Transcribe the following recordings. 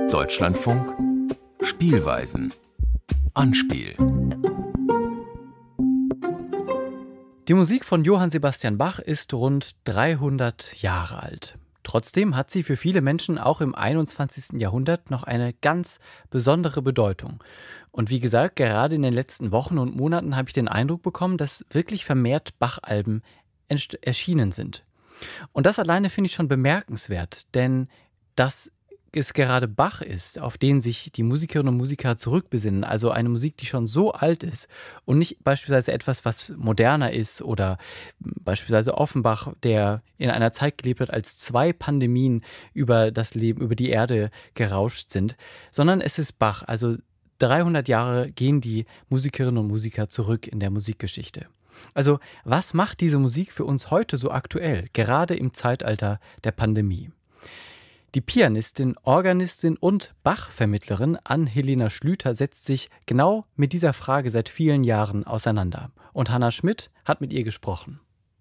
Deutschlandfunk Spielweisen. Anspiel. Die Musik von Johann Sebastian Bach ist rund 300 Jahre alt. Trotzdem hat sie für viele Menschen auch im 21. Jahrhundert noch eine ganz besondere Bedeutung. Und wie gesagt, gerade in den letzten Wochen und Monaten habe ich den Eindruck bekommen, dass wirklich vermehrt Bach-Alben erschienen sind. Und das alleine finde ich schon bemerkenswert, denn dass es gerade Bach ist, auf den sich die Musikerinnen und Musiker zurückbesinnen, also eine Musik, die schon so alt ist und nicht beispielsweise etwas, was moderner ist oder beispielsweise Offenbach, der in einer Zeit gelebt hat, als 2 Pandemien über das Leben, über die Erde gerauscht sind, sondern es ist Bach, also 300 Jahre gehen die Musikerinnen und Musiker zurück in der Musikgeschichte. Also, was macht diese Musik für uns heute so aktuell, gerade im Zeitalter der Pandemie? Die Pianistin, Organistin und Bach-Vermittlerin Ann-Helena Schlüter setzt sich genau mit dieser Frage seit vielen Jahren auseinander. Und Hannah Schmidt hat mit ihr gesprochen.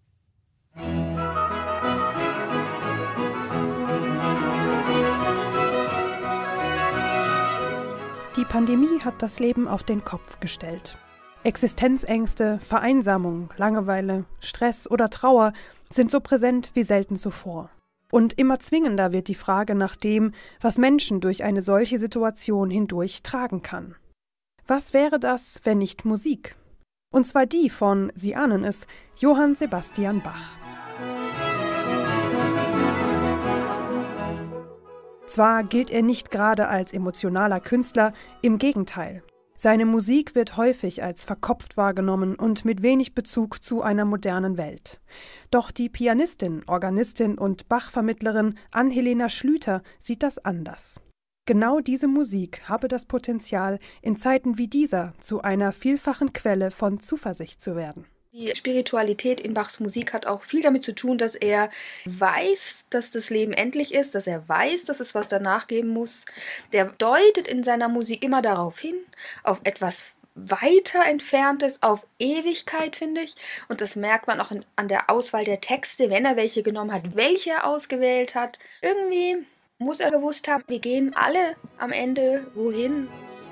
Die Pandemie hat das Leben auf den Kopf gestellt. Existenzängste, Vereinsamung, Langeweile, Stress oder Trauer sind so präsent wie selten zuvor. Und immer zwingender wird die Frage nach dem, was Menschen durch eine solche Situation hindurch tragen kann. Was wäre das, wenn nicht Musik? Und zwar die von, Sie ahnen es, Johann Sebastian Bach. Zwar gilt er nicht gerade als emotionaler Künstler, im Gegenteil. Seine Musik wird häufig als verkopft wahrgenommen und mit wenig Bezug zu einer modernen Welt. Doch die Pianistin, Organistin und Bach-Vermittlerin Ann-Helena Schlüter sieht das anders. Genau diese Musik habe das Potenzial, in Zeiten wie dieser zu einer vielfachen Quelle von Zuversicht zu werden. Die Spiritualität in Bachs Musik hat auch viel damit zu tun, dass er weiß, dass das Leben endlich ist, dass er weiß, dass es was danach geben muss. Der deutet in seiner Musik immer darauf hin, auf etwas weiter Entferntes, auf Ewigkeit, finde ich. Und das merkt man auch an der Auswahl der Texte, wenn er welche genommen hat, welche er ausgewählt hat. Irgendwie muss er gewusst haben, wir gehen alle am Ende wohin.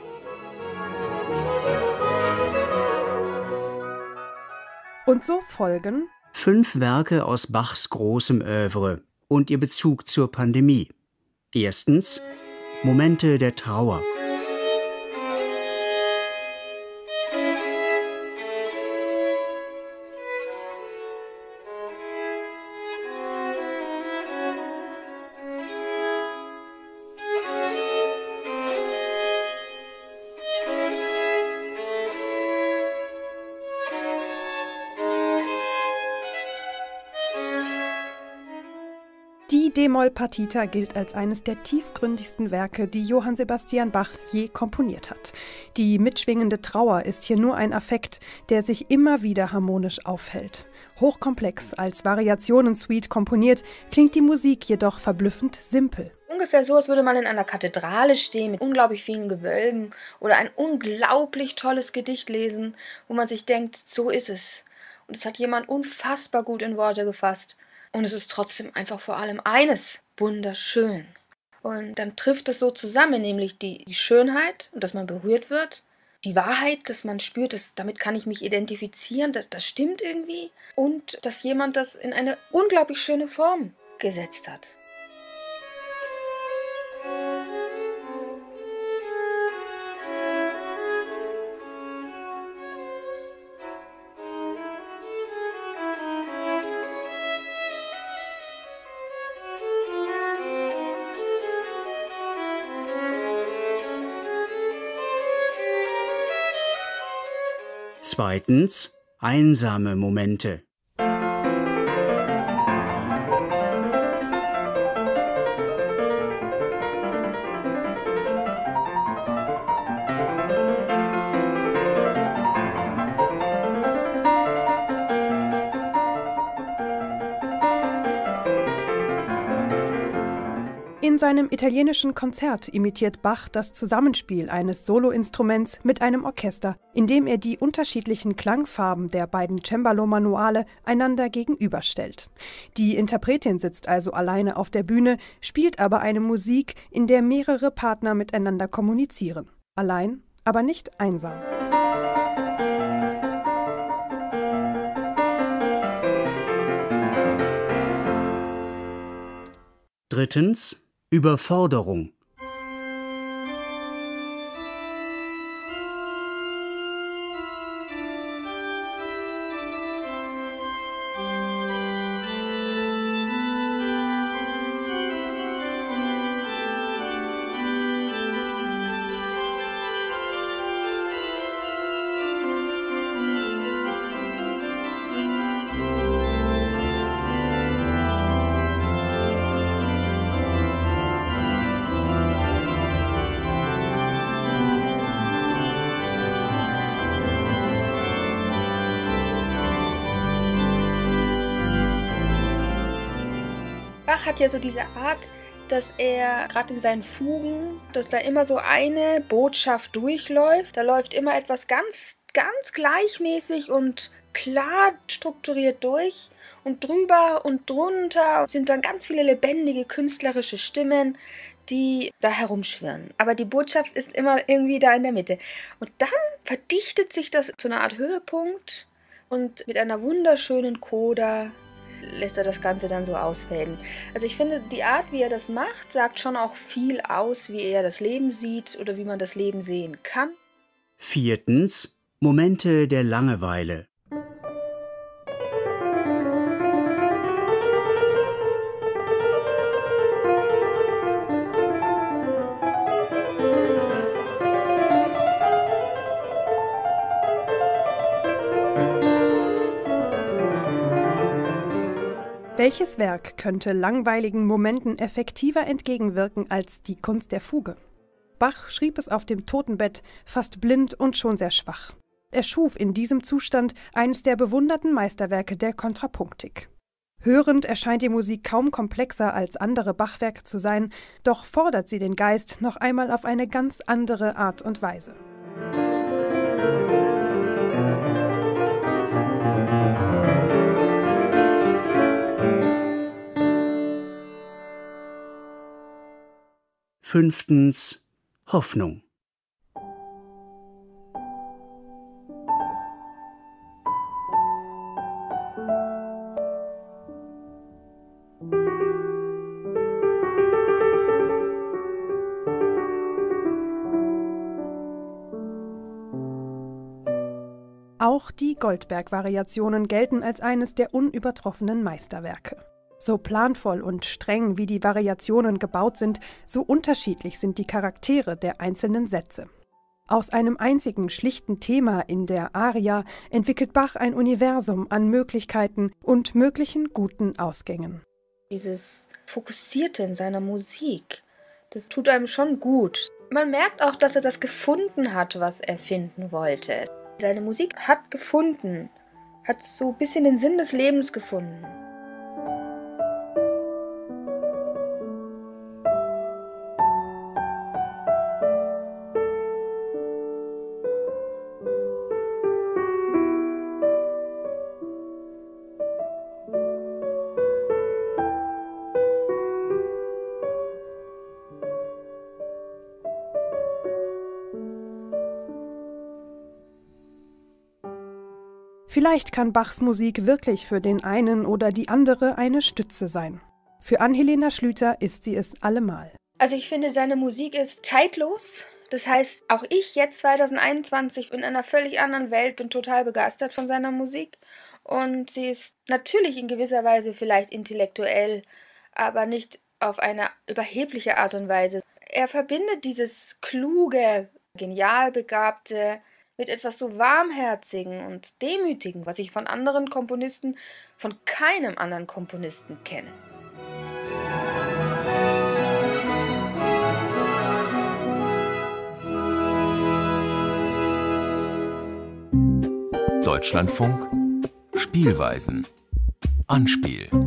Und so folgen 5 Werke aus Bachs großem Œuvre und ihr Bezug zur Pandemie. Erstens Momente der Trauer. Die D-Moll-Partita gilt als eines der tiefgründigsten Werke, die Johann Sebastian Bach je komponiert hat. Die mitschwingende Trauer ist hier nur ein Affekt, der sich immer wieder harmonisch aufhält. Hochkomplex als Variationen-Suite komponiert, klingt die Musik jedoch verblüffend simpel. Ungefähr so, als würde man in einer Kathedrale stehen mit unglaublich vielen Gewölben oder ein unglaublich tolles Gedicht lesen, wo man sich denkt, so ist es. Und es hat jemand unfassbar gut in Worte gefasst. Und es ist trotzdem einfach vor allem eines, wunderschön. Und dann trifft das so zusammen, nämlich die Schönheit, dass man berührt wird, die Wahrheit, dass man spürt, damit kann ich mich identifizieren, das stimmt irgendwie. Und dass jemand das in eine unglaublich schöne Form gesetzt hat. Zweitens einsame Momente. In In seinem italienischen Konzert imitiert Bach das Zusammenspiel eines Soloinstruments mit einem Orchester, indem er die unterschiedlichen Klangfarben der beiden Cembalo-Manuale einander gegenüberstellt. Die Interpretin sitzt also alleine auf der Bühne, spielt aber eine Musik, in der mehrere Partner miteinander kommunizieren. Allein, aber nicht einsam. Drittens: Überforderung. Bach hat ja so diese Art, dass er gerade in seinen Fugen, dass da immer so eine Botschaft durchläuft. Da läuft immer etwas ganz, ganz gleichmäßig und klar strukturiert durch. Und drüber und drunter sind dann ganz viele lebendige künstlerische Stimmen, die da herumschwirren. Aber die Botschaft ist immer irgendwie da in der Mitte. Und dann verdichtet sich das zu einer Art Höhepunkt und mit einer wunderschönen Coda lässt er das Ganze dann so ausfäden. Also ich finde, die Art, wie er das macht, sagt schon auch viel aus, wie er das Leben sieht oder wie man das Leben sehen kann. Viertens: Momente der Langeweile. Welches Werk könnte langweiligen Momenten effektiver entgegenwirken als die Kunst der Fuge? Bach schrieb es auf dem Totenbett, fast blind und schon sehr schwach. Er schuf in diesem Zustand eines der bewunderten Meisterwerke der Kontrapunktik. Hörend erscheint die Musik kaum komplexer als andere Bachwerke zu sein, doch fordert sie den Geist noch einmal auf eine ganz andere Art und Weise. Fünftens: Hoffnung. Auch die Goldberg-Variationen gelten als eines der unübertroffenen Meisterwerke. So planvoll und streng wie die Variationen gebaut sind, so unterschiedlich sind die Charaktere der einzelnen Sätze. Aus einem einzigen schlichten Thema in der Aria entwickelt Bach ein Universum an Möglichkeiten und möglichen guten Ausgängen. Dieses Fokussierte in seiner Musik, das tut einem schon gut. Man merkt auch, dass er das gefunden hat, was er finden wollte. Seine Musik hat gefunden, hat so ein bisschen den Sinn des Lebens gefunden. Vielleicht kann Bachs Musik wirklich für den einen oder die andere eine Stütze sein. Für Ann-Helena Schlüter ist sie es allemal. Also ich finde, seine Musik ist zeitlos. Das heißt, auch ich jetzt 2021 in einer völlig anderen Welt bin total begeistert von seiner Musik. Und sie ist natürlich in gewisser Weise vielleicht intellektuell, aber nicht auf eine überhebliche Art und Weise. Er verbindet dieses kluge, genial begabte mit etwas so Warmherzigen und Demütigen, was ich von anderen Komponisten, von keinem anderen Komponisten kenne. Deutschlandfunk Spielweisen. Anspiel.